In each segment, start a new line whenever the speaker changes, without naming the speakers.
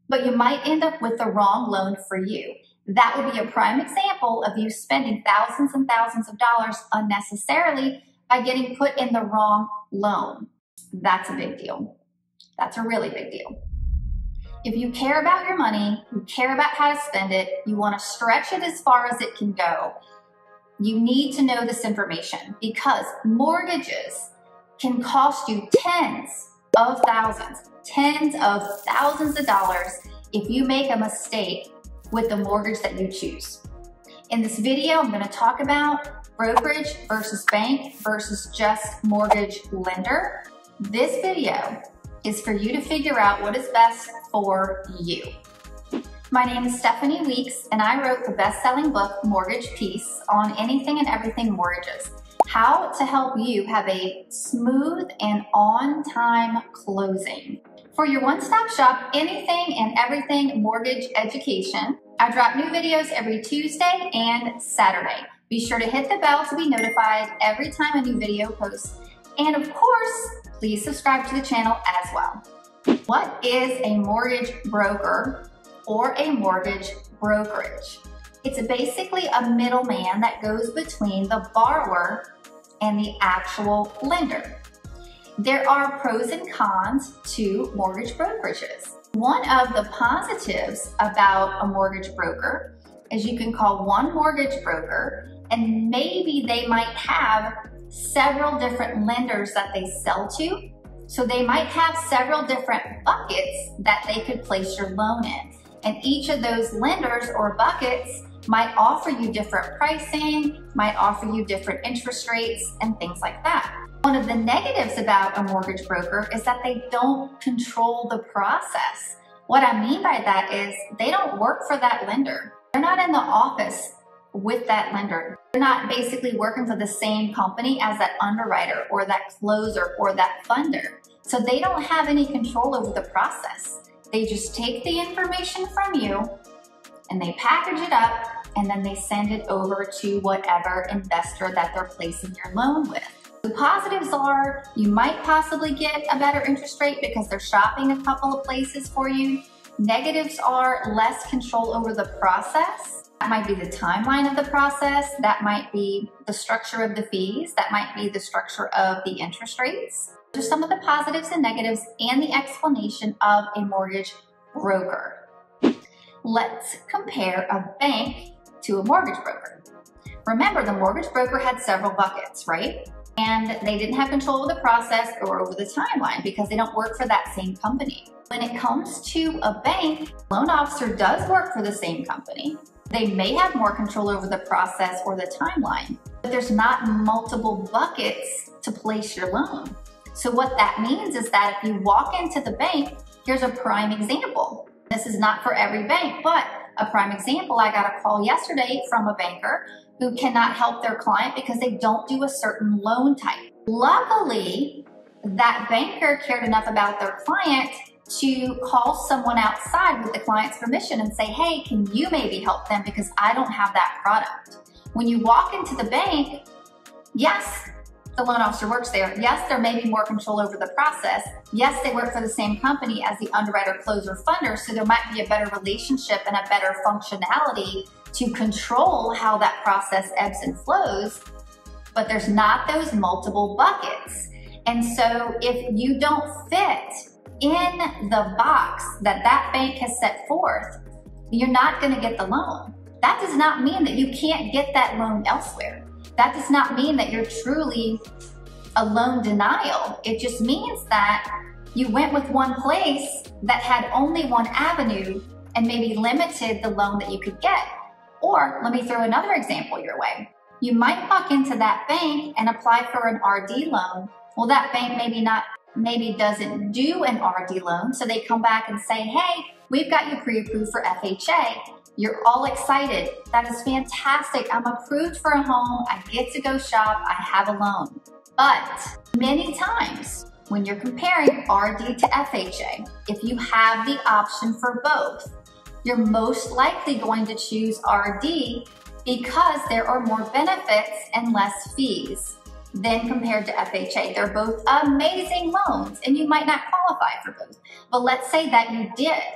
but you might end up with the wrong loan for you. That would be a prime example of you spending thousands and thousands of dollars unnecessarily by getting put in the wrong loan. That's a big deal. That's a really big deal. If you care about your money, you care about how to spend it, you want to stretch it as far as it can go, you need to know this information, because mortgages can cost you tens of thousands of dollars if you make a mistake with the mortgage that you choose. In this video, I'm going to talk about brokerage versus bank versus just mortgage lender. This video is for you to figure out what is best for you. My name is Stephanie Weeks, and I wrote the best-selling book, Mortgage Peace, on anything and everything mortgages. How to help you have a smooth and on-time closing. For your one-stop shop, anything and everything mortgage education, I drop new videos every Tuesday and Saturday. Be sure to hit the bell to be notified every time a new video posts. And of course, please subscribe to the channel as well. What is a mortgage broker or a mortgage brokerage? It's basically a middleman that goes between the borrower and the actual lender. There are pros and cons to mortgage brokerages. One of the positives about a mortgage broker is you can call one mortgage broker and maybe they might have several different lenders that they sell to. So they might have several different buckets that they could place your loan in. And each of those lenders or buckets might offer you different pricing, might offer you different interest rates and things like that. One of the negatives about a mortgage broker is that they don't control the process. What I mean by that is they don't work for that lender. They're not in the office with that lender. They're not basically working for the same company as that underwriter or that closer or that funder. So they don't have any control over the process. They just take the information from you and they package it up and then they send it over to whatever investor that they're placing your loan with. The positives are you might possibly get a better interest rate because they're shopping a couple of places for you. Negatives are less control over the process. That might be the timeline of the process. That might be the structure of the fees. That might be the structure of the interest rates. Those are some of the positives and negatives and the explanation of a mortgage broker. Let's compare a bank to a mortgage broker. Remember, the mortgage broker had several buckets, right? And they didn't have control of the process or over the timeline because they don't work for that same company. When it comes to a bank, the loan officer does work for the same company. They may have more control over the process or the timeline, but there's not multiple buckets to place your loan. So what that means is that if you walk into the bank, here's a prime example. This is not for every bank, but a prime example, I got a call yesterday from a banker who cannot help their client because they don't do a certain loan type. Luckily, that banker cared enough about their client to call someone outside with the client's permission and say, hey, can you maybe help them because I don't have that product. When you walk into the bank, yes, the loan officer works there. Yes, there may be more control over the process. Yes, they work for the same company as the underwriter, closer, funder, so there might be a better relationship and a better functionality to control how that process ebbs and flows, but there's not those multiple buckets. And so if you don't fit in the box that that bank has set forth, you're not going to get the loan. That does not mean that you can't get that loan elsewhere. That does not mean that you're truly a loan denial. It just means that you went with one place that had only one avenue and maybe limited the loan that you could get. Or let me throw another example your way. You might walk into that bank and apply for an RD loan. Well, that bank maybe doesn't do an RD loan, so they come back and say, hey, we've got you pre-approved for FHA. You're all excited. That is fantastic. I'm approved for a home. I get to go shop. I have a loan. But many times when you're comparing RD to FHA, if you have the option for both, you're most likely going to choose RD because there are more benefits and less fees than compared to FHA. They're both amazing loans and you might not qualify for both. But let's say that you did,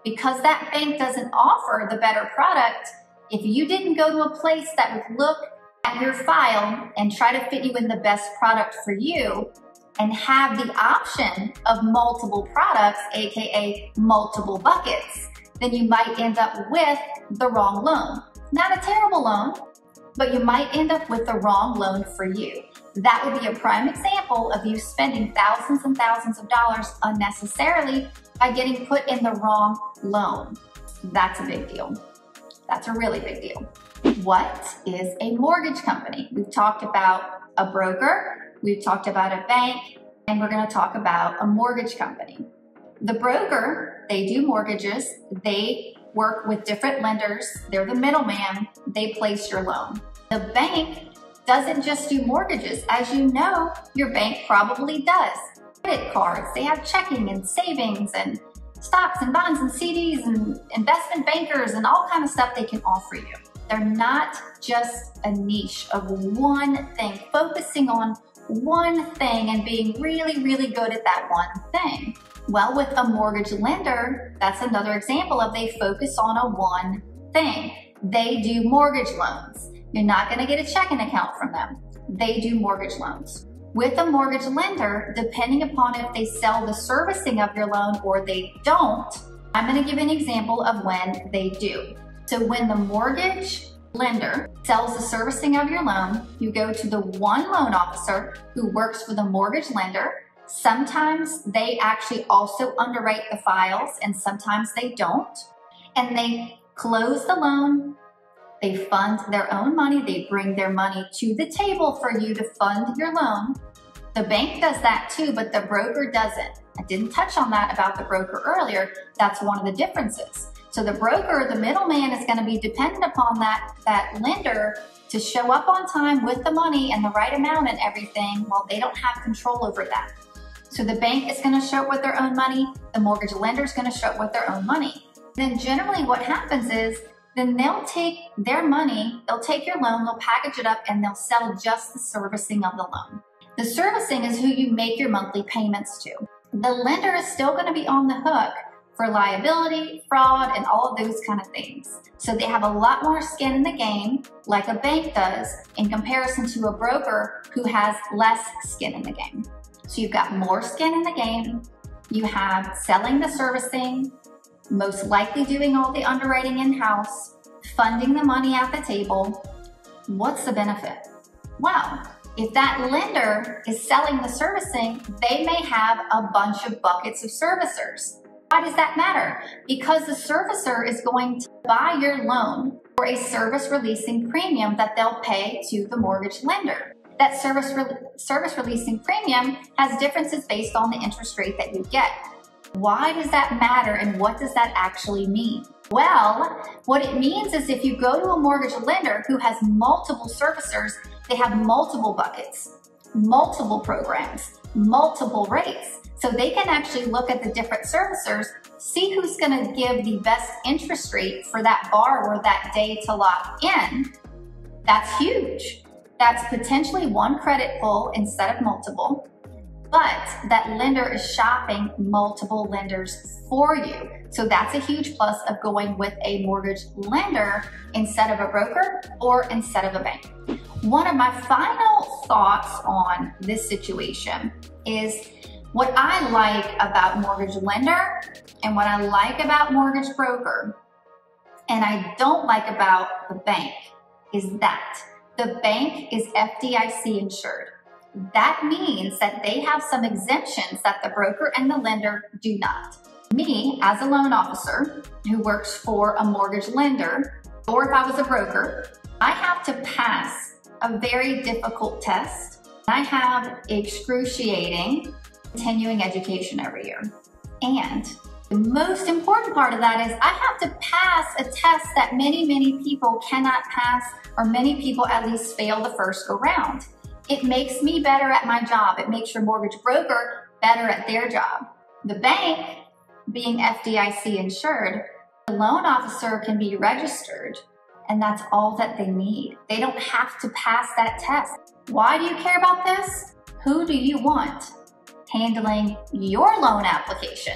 because that bank doesn't offer the better product, if you didn't go to a place that would look at your file and try to fit you in the best product for you and have the option of multiple products, aka multiple buckets, then you might end up with the wrong loan. Not a terrible loan, but you might end up with the wrong loan for you. That would be a prime example of you spending thousands and thousands of dollars unnecessarily by getting put in the wrong loan. That's a big deal. That's a really big deal. What is a mortgage company? We've talked about a broker, we've talked about a bank, and we're going to talk about a mortgage company. The broker, they do mortgages, they work with different lenders, they're the middleman, they place your loan. The bank doesn't just do mortgages. As you know, your bank probably does. Credit cards, they have checking and savings and stocks and bonds and CDs and investment bankers and all kind of stuff they can offer you. They're not just a niche of one thing, focusing on one thing and being really, really good at that one thing. Well, with a mortgage lender, that's another example of they focus on a one thing. They do mortgage loans. You're not going to get a checking account from them. They do mortgage loans. With a mortgage lender, depending upon if they sell the servicing of your loan or they don't, I'm going to give an example of when they do. So when the mortgage lender sells the servicing of your loan, you go to the one loan officer who works for the mortgage lender. Sometimes they actually also underwrite the files and sometimes they don't. And they close the loan. They fund their own money. They bring their money to the table for you to fund your loan. The bank does that too, but the broker doesn't. I didn't touch on that about the broker earlier. That's one of the differences. So the broker, the middleman, is going to be dependent upon that lender to show up on time with the money and the right amount and everything, while they don't have control over that. So the bank is going to show up with their own money. The mortgage lender is going to show up with their own money. Then generally what happens is, then they'll take their money, they'll take your loan, they'll package it up, and they'll sell just the servicing of the loan. The servicing is who you make your monthly payments to. The lender is still going to be on the hook for liability, fraud, and all of those kind of things. So they have a lot more skin in the game, like a bank does, in comparison to a broker who has less skin in the game. So you've got more skin in the game, you have selling the servicing, most likely doing all the underwriting in-house, funding the money at the table. What's the benefit? Well, if that lender is selling the servicing, they may have a bunch of buckets of servicers. Why does that matter? Because the servicer is going to buy your loan for a service releasing premium that they'll pay to the mortgage lender. That service releasing premium has differences based on the interest rate that you get. Why does that matter and what does that actually mean? Well, what it means is if you go to a mortgage lender who has multiple servicers, they have multiple buckets, multiple programs, multiple rates. So they can actually look at the different servicers, see who's going to give the best interest rate for that borrower that day to lock in. That's huge. That's potentially one credit pull instead of multiple. But that lender is shopping multiple lenders for you. So that's a huge plus of going with a mortgage lender instead of a broker or instead of a bank. One of my final thoughts on this situation is what I like about mortgage lender and what I like about mortgage broker and I don't like about the bank is that the bank is FDIC insured. That means that they have some exemptions that the broker and the lender do not. Me, as a loan officer who works for a mortgage lender, or if I was a broker, I have to pass a very difficult test. I have excruciating continuing education every year. And the most important part of that is I have to pass a test that many people cannot pass, or many people at least fail the first go round. It makes me better at my job. It makes your mortgage broker better at their job. The bank, being FDIC insured, the loan officer can be registered, and that's all that they need. They don't have to pass that test. Why do you care about this? Who do you want handling your loan application?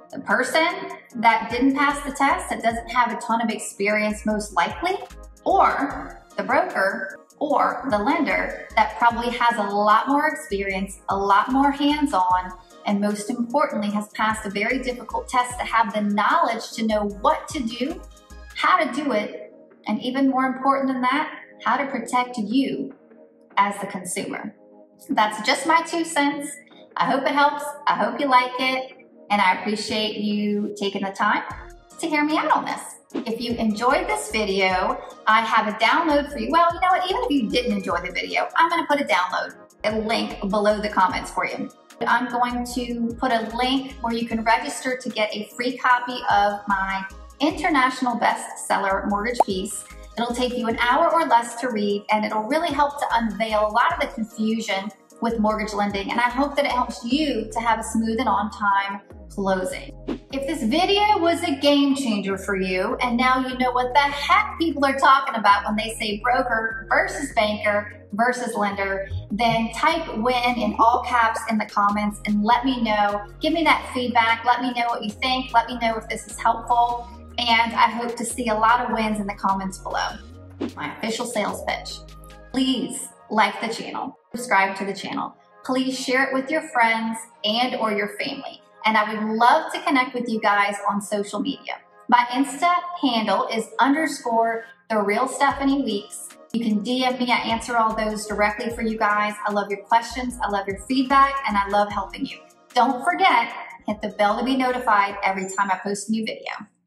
The person that didn't pass the test, that doesn't have a ton of experience most likely, or the broker or the lender that probably has a lot more experience, a lot more hands-on, and most importantly has passed a very difficult test to have the knowledge to know what to do, how to do it, and even more important than that, how to protect you as the consumer. That's just my 2 cents. I hope it helps. I hope you like it. And I appreciate you taking the time to hear me out on this. If you enjoyed this video, I have a download for you. Well, you know what? Even if you didn't enjoy the video, I'm going to put a link below the comments for you. I'm going to put a link where you can register to get a free copy of my international bestseller mortgage piece. It'll take you an hour or less to read, and it'll really help to unveil a lot of the confusion with mortgage lending. And I hope that it helps you to have a smooth and on-time closing. If this video was a game changer for you, and now you know what the heck people are talking about when they say broker versus banker versus lender, then type WIN in all caps in the comments and let me know. Give me that feedback. Let me know what you think. Let me know if this is helpful. And I hope to see a lot of wins in the comments below. My official sales pitch. Please like the channel, subscribe to the channel. Please share it with your friends and or your family. And I would love to connect with you guys on social media. My Insta handle is _TheRealStephanieWeeks. You can DM me. I answer all those directly for you guys. I love your questions. I love your feedback, and I love helping you. Don't forget, hit the bell to be notified every time I post a new video.